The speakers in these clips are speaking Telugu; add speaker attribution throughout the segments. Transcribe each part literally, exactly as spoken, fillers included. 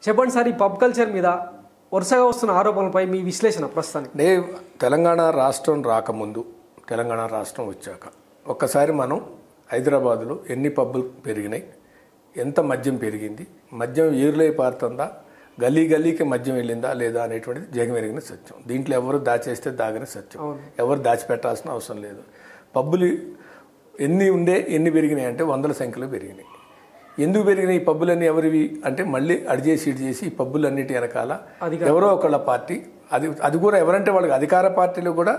Speaker 1: చెప్పండి సార్, ఈ పబ్ కల్చర్ మీద వరుసగా వస్తున్న ఆరోపణలపై మీ విశ్లేషణ ప్రస్తుతానికి.
Speaker 2: నే తెలంగాణ రాష్ట్రం రాకముందు, తెలంగాణ రాష్ట్రం వచ్చాక ఒక్కసారి మనం హైదరాబాదులో ఎన్ని పబ్బులు పెరిగినాయి, ఎంత మద్యం పెరిగింది, మద్యం ఏరులై పారుతుందా, గల్లీ గల్లీకి మద్యం వెళ్ళిందా లేదా అనేటువంటిది జగమెరిగిన సత్యం. దీంట్లో ఎవరు దాచేస్తే దాగని సత్యం, ఎవరు దాచిపెట్టాల్సిన అవసరం లేదు. పబ్బులు ఎన్ని ఉండే ఎన్ని పెరిగినాయి అంటే వందల సంఖ్యలో పెరిగినాయి. ఎందుకు పెరిగినాయి ఈ పబ్బులన్నీ ఎవరివి అంటే మళ్ళీ అడిచేసి ఇటు చేసి ఈ పబ్బులన్నిటి వెనకాల ఎవరో ఒకళ్ళ పార్టీ, అది అది కూడా ఎవరంటే వాళ్ళకి అధికార పార్టీలో కూడా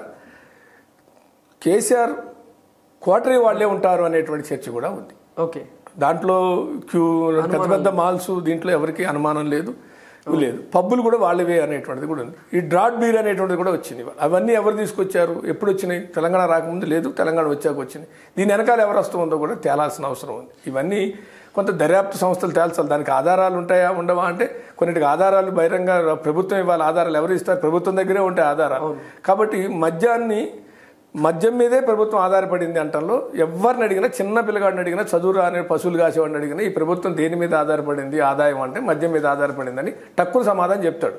Speaker 2: కేసీఆర్ క్వార్టరీ వాళ్ళే ఉంటారు అనేటువంటి చర్చ కూడా ఉంది.
Speaker 1: ఓకే,
Speaker 2: దాంట్లో క్యూ పెద్ద పెద్ద మాల్స్ దీంట్లో ఎవరికి అనుమానం లేదు లేదు పబ్బులు కూడా వాళ్ళవే అనేటువంటిది కూడా ఉంది. ఈ డ్రాట్ బీర్ అనేటువంటిది కూడా వచ్చింది. అవన్నీ ఎవరు తీసుకొచ్చారు, ఎప్పుడు వచ్చినాయి? తెలంగాణ రాకముందు లేదు, తెలంగాణ వచ్చాక వచ్చింది. దీని వెనకాల ఎవరు వస్తుందో కూడా తేలాల్సిన అవసరం ఉంది. ఇవన్నీ కొంత దర్యాప్తు సంస్థలు తేల్చాలి. దానికి ఆధారాలు ఉంటాయా ఉండవా అంటే కొన్నిటికి ఆధారాలు బహిరంగ ప్రభుత్వం ఇవ్వాలి. ఆధారాలు ఎవరు ఇస్తారు? ప్రభుత్వం దగ్గరే ఉంటాయి ఆధారాలు. కాబట్టి మద్యాన్ని మద్యం మీదే ప్రభుత్వం ఆధారపడింది అంటంలో ఎవరిని అడిగినా, చిన్న పిల్లగాడిని అడిగినా, చదువు రాని పశువులు కాసేవాడిని అడిగినా ఈ ప్రభుత్వం దేని మీద ఆధారపడింది ఆదాయం అంటే మద్యం మీద ఆధారపడిందని టక్కున సమాధానం చెప్తాడు.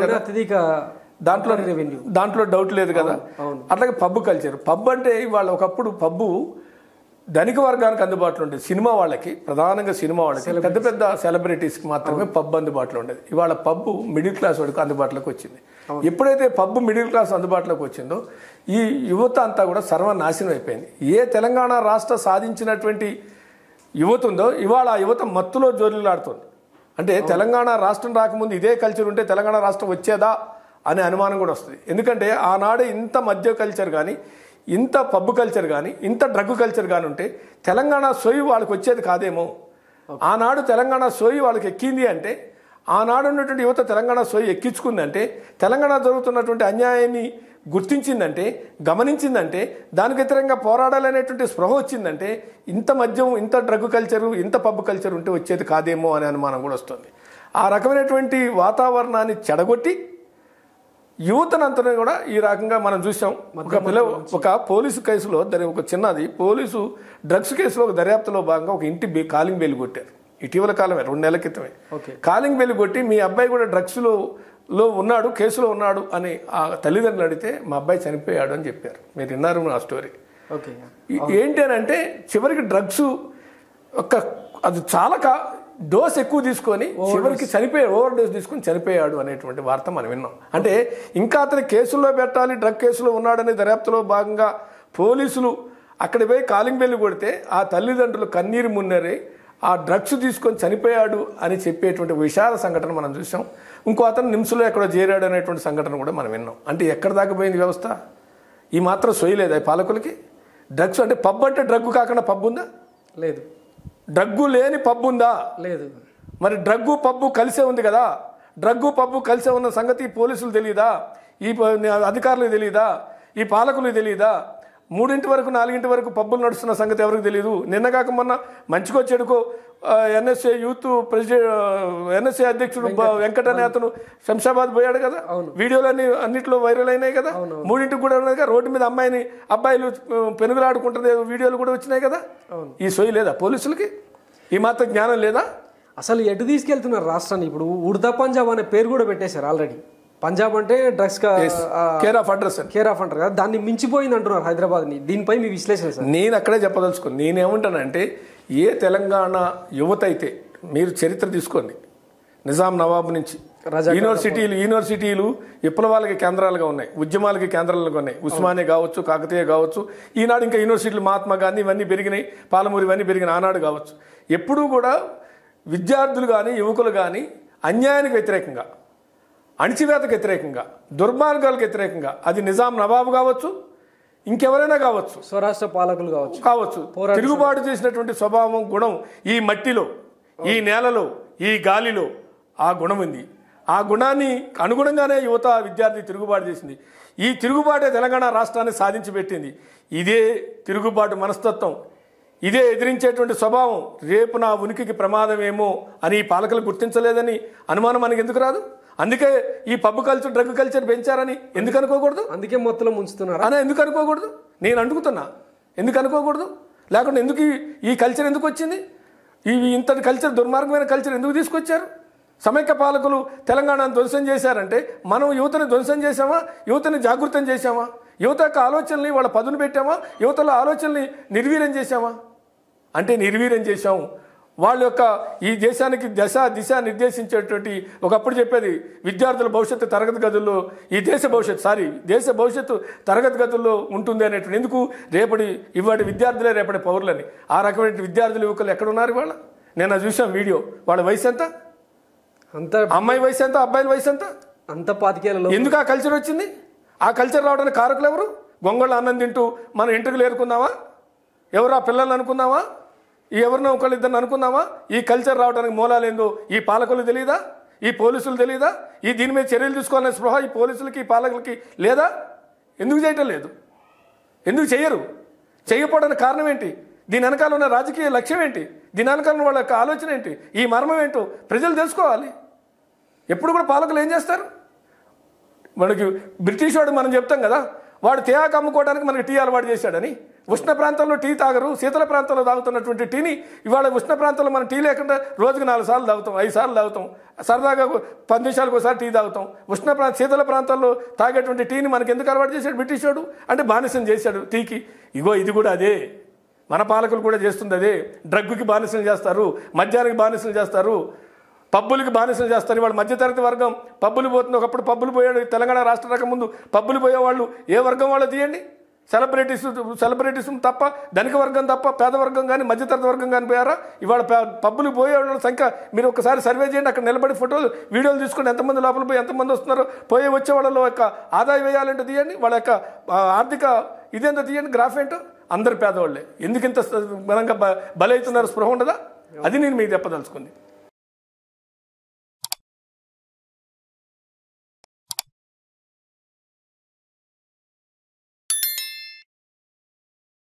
Speaker 2: దాంట్లో దాంట్లో డౌట్ లేదు కదా. అట్లాగే పబ్బు కల్చర్. పబ్ అంటే ఇవాళ ఒకప్పుడు పబ్బు ధనిక వర్గానికి అందుబాటులో ఉండేది. సినిమా వాళ్ళకి, ప్రధానంగా సినిమా వాళ్ళకి, పెద్ద పెద్ద సెలబ్రిటీస్కి మాత్రమే పబ్ అందుబాటులో ఉండేది. ఇవాళ పబ్బు మిడిల్ క్లాస్ వాడికి అందుబాటులోకి వచ్చింది. ఎప్పుడైతే పబ్బు మిడిల్ క్లాస్ అందుబాటులోకి వచ్చిందో ఈ యువత అంతా కూడా సర్వనాశనం అయిపోయింది. ఏ తెలంగాణ రాష్ట్ర సాధించినటువంటి యువత ఉందో ఇవాళ ఆ యువత మత్తులో జోలిలాడుతుంది. అంటే తెలంగాణ రాష్ట్రం రాకముందు ఇదే కల్చర్ ఉంటే తెలంగాణ రాష్ట్రం వచ్చేదా అనే అనుమానం కూడా వస్తుంది. ఎందుకంటే ఆనాడు ఇంత మద్య కల్చర్ కానీ, ఇంత పబ్బు కల్చర్ కానీ, ఇంత డ్రగ్ కల్చర్ కానీ ఉంటే తెలంగాణ సోయి వాళ్ళకి వచ్చేది కాదేమో. ఆనాడు తెలంగాణ సోయి వాళ్ళకి ఎక్కింది అంటే, ఆనాడు ఉన్నటువంటి యువత తెలంగాణ సోయి ఎక్కించుకుందంటే, తెలంగాణ జరుగుతున్నటువంటి అన్యాయాన్ని గుర్తించిందంటే, గమనించిందంటే, దానికి వ్యతిరేకంగా పోరాడాలనేటువంటి స్పృహ వచ్చిందంటే ఇంత మద్యం, ఇంత డ్రగ్ కల్చరు, ఇంత పబ్బు కల్చర్ ఉంటే వచ్చేది కాదేమో అనే అనుమానం కూడా వస్తుంది. ఆ రకమైనటువంటి వాతావరణాన్ని చెడగొట్టి యువతనంతనే కూడా ఈ రకంగా మనం చూసాం. ఒక పిల్ల ఒక పోలీసు కేసులో దాని ఒక చిన్నది పోలీసు డ్రగ్స్ కేసులో ఒక దర్యాప్తులో భాగంగా ఒక ఇంటి బే కాలింగ్ బెల్ కొట్టారు. ఇటీవల కాలమే, రెండు నెలల క్రితమే కాలింగ్ బెల్ కొట్టి మీ అబ్బాయి కూడా డ్రగ్స్లో లో ఉన్నాడు, కేసులో ఉన్నాడు అని ఆ తల్లిదండ్రులు అడిగితే మా అబ్బాయి చనిపోయాడు అని చెప్పారు. మీరు విన్నారు ఆ స్టోరీ. ఏంటి అని అంటే చివరికి డ్రగ్స్ ఒక అది చాలా కా డోస్ ఎక్కువ తీసుకొని చివరికి చనిపోయాడు, ఓవర్ డోస్ తీసుకొని చనిపోయాడు అనేటువంటి వార్త మనం విన్నాం. అంటే ఇంకా అతని కేసుల్లో పెట్టాలి, డ్రగ్ కేసులో ఉన్నాడనే దర్యాప్తులో భాగంగా పోలీసులు అక్కడ పోయి కాలింగ్ బెల్లు కొడితే ఆ తల్లిదండ్రులు కన్నీరు మున్నరే ఆ డ్రగ్స్ తీసుకొని చనిపోయాడు అని చెప్పేటువంటి విషాద సంఘటన మనం చూసాం. ఇంకో అతను నిమ్స్లో ఎక్కడో చేరాడు అనేటువంటి సంఘటన కూడా మనం విన్నాం. అంటే ఎక్కడ దాకా పోయింది వ్యవస్థ? ఈ మాత్రం సోయలేదా పాలకులకి? డ్రగ్స్ అంటే పబ్ అంటే డ్రగ్ కాకుండా పబ్ ఉందా?
Speaker 1: లేదు.
Speaker 2: డ్రగ్గు లేని పబ్ ఉందా?
Speaker 1: లేదు.
Speaker 2: మరి డ్రగ్గు పబ్బు కలిసే ఉంది కదా. డ్రగ్గు పబ్బు కలిసే ఉన్న సంగతి పోలీసులు తెలియదా? ఈ అధికారులకు తెలియదా? ఈ పాలకులకు తెలియదా? మూడింటి వరకు నాలుగింటి వరకు పబ్బులు నడుస్తున్న సంగతి ఎవరికి తెలియదు. నిన్నగాక మొన్న మంచికో చెడుకో ఎన్ఎస్ఏ యూత్ ప్రెసిడెంట్ ఎన్ఎస్ఏ అధ్యక్షుడు వెంకట అనే అతను శంషాబాద్ పోయాడు కదా. వీడియోలన్నీ అన్నింటిలో వైరల్ అయినాయి కదా. మూడింటికి కూడా ఉన్నాయి కదా. రోడ్డు మీద అమ్మాయిని అబ్బాయిలు పెనుగులాడుకుంటున్న వీడియోలు కూడా వచ్చినాయి కదా. ఈ సోయి లేదా పోలీసులకి? ఈ మాత్రం జ్ఞానం లేదా?
Speaker 1: అసలు ఎటు తీసుకెళ్తున్నారు రాష్ట్రాన్ని? ఇప్పుడు ఉడతా పంజాబ్ అనే పేరు కూడా పెట్టేశారు ఆల్రెడీ. పంజాబ్ అంటే drugs
Speaker 2: care of address
Speaker 1: care of అంటారు కదా, దాన్ని మించిపోయింది అంటున్నారు హైదరాబాద్ని. దీనిపై మీ విశ్లేషణ సార్?
Speaker 2: నేను అక్కడే చెప్పదలుచుకోండి. నేనేమంటానంటే ఏ తెలంగాణ యువత అయితే మీరు చరిత్ర తీసుకోండి, నిజాం నవాబు నుంచి యూనివర్సిటీలు యూనివర్సిటీలు విప్లవాలకి కేంద్రాలుగా ఉన్నాయి, ఉద్యమాలకి కేంద్రాలుగా ఉన్నాయి. ఉస్మానియా కావచ్చు, కాకతీయ కావచ్చు, ఈనాడు ఇంకా యూనివర్సిటీలు మహాత్మా గాంధీ ఇవన్నీ పెరిగినాయి, పాలమూరు ఇవన్నీ పెరిగిన ఆనాడు కావచ్చు. ఎప్పుడూ కూడా విద్యార్థులు కానీ యువకులు కానీ అన్యాయానికి వ్యతిరేకంగా, అణిచివేతకు వ్యతిరేకంగా, దుర్మార్గాలకు వ్యతిరేకంగా, అది నిజాం నవాబు కావచ్చు, ఇంకెవరైనా కావచ్చు,
Speaker 1: స్వరాష్ట్ర పాలకులు కావచ్చు
Speaker 2: కావచ్చు తిరుగుబాటు చేసినటువంటి స్వభావం, గుణం ఈ మట్టిలో, ఈ నేలలో, ఈ గాలిలో ఆ గుణం ఉంది. ఆ గుణాన్ని అనుగుణంగానే యువత విద్యార్థి తిరుగుబాటు చేసింది. ఈ తిరుగుబాటే తెలంగాణ రాష్ట్రాన్ని సాధించి పెట్టింది. ఇదే తిరుగుబాటు మనస్తత్వం, ఇదే ఎదిరించేటువంటి స్వభావం రేపు నా ఉనికికి ప్రమాదమేమో అని ఈ పాలకులు గుర్తించలేదని అనుమానం మనకి ఎందుకు రాదు? అందుకే ఈ పబ్ కల్చర్, డ్రగ్ కల్చర్ పెంచారని ఎందుకు అనుకోకూడదు?
Speaker 1: అందుకే మొత్తం ముంచుతున్నారు
Speaker 2: అని ఎందుకు అనుకోకూడదు? నేను అడుగుతున్నా, ఎందుకు అనుకోకూడదు? లేకుండా ఎందుకు ఈ కల్చర్ ఎందుకు వచ్చింది? ఈ ఇంతటి కల్చర్, దుర్మార్గమైన కల్చర్ ఎందుకు తీసుకొచ్చారు? సమైక్య పాలకులు తెలంగాణను ధ్వంసం చేశారంటే మనం యువతని ధ్వంసం చేశామా, యువతని జాగృతం చేశామా, యువత యొక్క ఆలోచనల్ని వాళ్ళ పదును పెట్టామా, యువతల ఆలోచనల్ని నిర్వీర్యం చేశామా? అంటే నిర్వీర్యం చేశాము. వాళ్ళ యొక్క ఈ దేశానికి దశ దిశ నిర్దేశించేటువంటి ఒకప్పుడు చెప్పేది విద్యార్థుల భవిష్యత్తు తరగతి గదుల్లో, ఈ దేశ భవిష్యత్తు సారీ దేశ భవిష్యత్తు తరగతి గదుల్లో ఉంటుంది అనేటువంటి. ఎందుకు? రేపటి ఇవాటి విద్యార్థులే రేపటి పౌరులని. ఆ రకమైన విద్యార్థులు యువకులు ఎక్కడున్నారు ఇవాళ? నేను అది చూసాం వీడియో. వాళ్ళ వయసు ఎంత?
Speaker 1: అంత
Speaker 2: అమ్మాయి వయసు ఎంత? అబ్బాయిల వయసు ఎంత?
Speaker 1: అంత పాతికేళ్ళలో
Speaker 2: ఎందుకు ఆ కల్చర్ వచ్చింది? ఆ కల్చర్ రావడానికి కారకులు ఎవరు? గొంగళ్ళు అన్నం తింటూ మనం ఇంటికి ఏరుకుందామా? ఎవరు ఆ పిల్లల్ని అనుకుందామా? ఈ ఎవరినో ఒకళ్ళు ఇద్దరిని అనుకుందామా? ఈ కల్చర్ రావడానికి మూలాలు ఏందో ఈ పాలకులు తెలియదా? ఈ పోలీసులు తెలియదా? ఈ దీని మీద చర్యలు తీసుకోవాలనే స్పృహ ఈ పోలీసులకి ఈ పాలకులకి లేదా? ఎందుకు చేయటం లేదు? ఎందుకు చెయ్యరు? చేయకపోవడానికి కారణం ఏంటి? దీని వెనకాల ఉన్న రాజకీయ లక్ష్యం ఏంటి? దీని వెనకాల ఉన్న వాళ్ళ యొక్క ఆలోచన ఏంటి? ఈ మర్మం ఏంటో ప్రజలు తెలుసుకోవాలి. ఎప్పుడు కూడా పాలకులు ఏం చేస్తారు? మనకి బ్రిటిష్ వాడు మనం చెప్తాం కదా, వాడు తేయాకు అమ్ముకోవడానికి మనకి టీ అలవాటు చేశాడని. ఉష్ణ ప్రాంతంలో టీ తాగరు, శీతల ప్రాంతంలో తాగుతున్నటువంటి టీని ఇవాళ ఉష్ణ ప్రాంతంలో మనం టీ లేకుండా రోజుకి నాలుగు సార్లు తాగుతాం, ఐదు సార్లు తాగుతాం, సరదాగా పది నిమిషాలకు ఒకసారి టీ తాగుతాం. ఉష్ణ ప్రాంత శీతల ప్రాంతాల్లో తాగేటువంటి టీని మనకి ఎందుకు అలవాటు చేశాడు బ్రిటిష్ వాడు? అంటే బానిసం చేశాడు టీకి. ఇగో ఇది కూడా అదే, మన పాలకులు కూడా చేస్తుంది అదే. డ్రగ్గుకి బానిసలు చేస్తారు, మద్యానికి బానిసలు చేస్తారు, పబ్బులకి బానిసలు చేస్తారు. ఇవాళ మధ్యతరగతి వర్గం పబ్బులు పోతుంది. ఒకప్పుడు పబ్బులు పోయాడు తెలంగాణ రాష్ట్ర రకం ముందు పబ్బులు పోయేవాళ్ళు ఏ వర్గం వాళ్ళు తీయండి? సెలబ్రిటీస్ సెలబ్రిటీస్ తప్ప, ధనిక వర్గం తప్ప పేదవర్గం కానీ మధ్యతరగతి వర్గం కానీ పోయారా? ఇవాళ పబ్బులు పోయే వాళ్ళ సంఖ్య మీరు ఒకసారి సర్వే చేయండి. అక్కడ నిలబడి ఫోటోలు వీడియోలు తీసుకుని ఎంతమంది లోపల పోయి ఎంతమంది వస్తున్నారో, పోయే వచ్చే వాళ్ళలో యొక్క ఆదాయ వ్యయాలంటే తీయండి, వాళ్ళ యొక్క ఆర్థిక ఇదేంటో తీయండి, గ్రాఫ్ ఏంటో. అందరు పేదవాళ్ళే. ఎందుకు ఇంత బలంగా బలవుతున్నారు? స్పృహ ఉండదా? అది నేను మీకు చెప్పదలుచుకుంది.